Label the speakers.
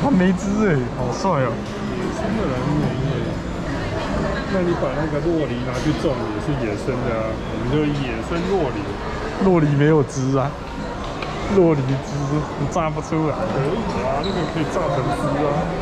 Speaker 1: 它没汁哎，好帅哦！
Speaker 2: 野生的蓝莓耶。那你把那个洛梨拿去种也是野生的啊，我们就野生洛梨。
Speaker 1: 洛梨没有汁啊，洛梨汁你榨不出来。
Speaker 2: 可以啊，那个可以榨成汁啊。